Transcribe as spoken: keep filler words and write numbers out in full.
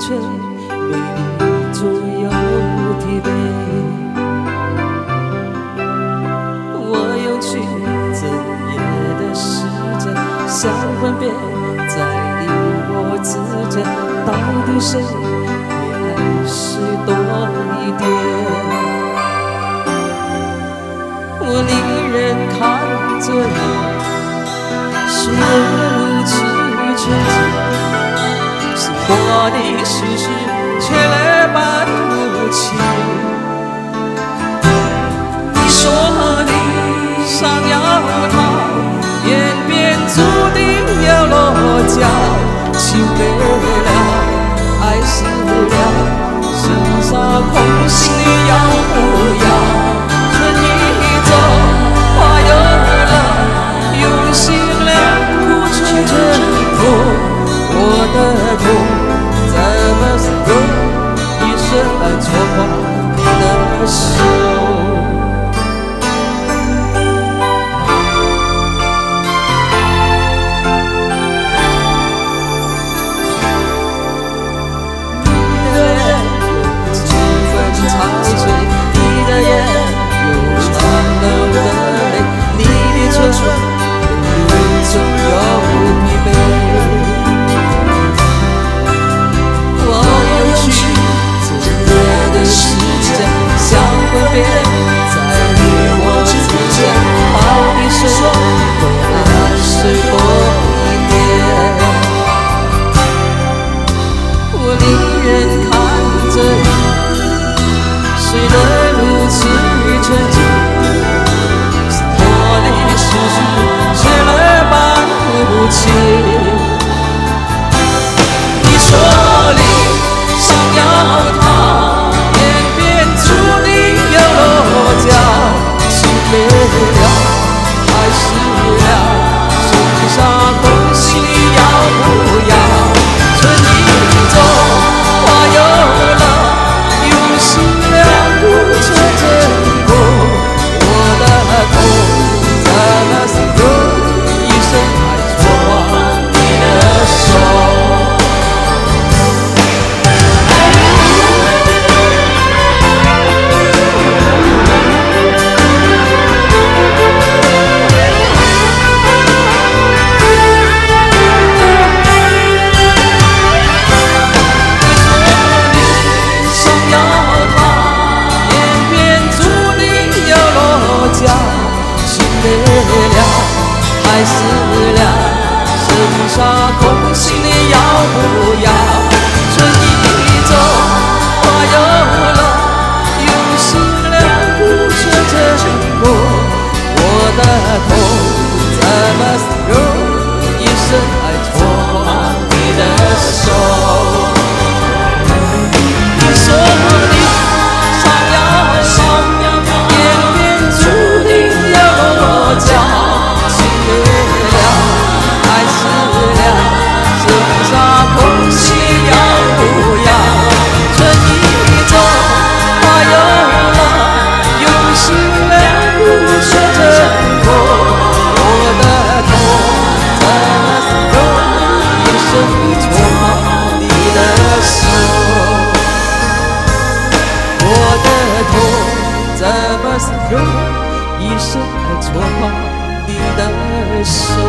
却为你左右疲惫。我用去整夜的时间，想分辨在你我之间，到底谁会爱谁多一点？我宁愿看着你随路去前进，心过的事实却来般无情。你说你想要他，偏偏注定要落脚，情没了，爱死了，剩下空心的要不要？春已走，花有了，用心良苦吹着风，我的痛怎么用一生来戳破你的手？爱死了，剩下空心的要不要？春已走，花有了，用心良苦却真过，我的痛怎么形容？一生爱戳破你的手。你说你想要好，偏偏注定要落脚。一生爱戳破你的手。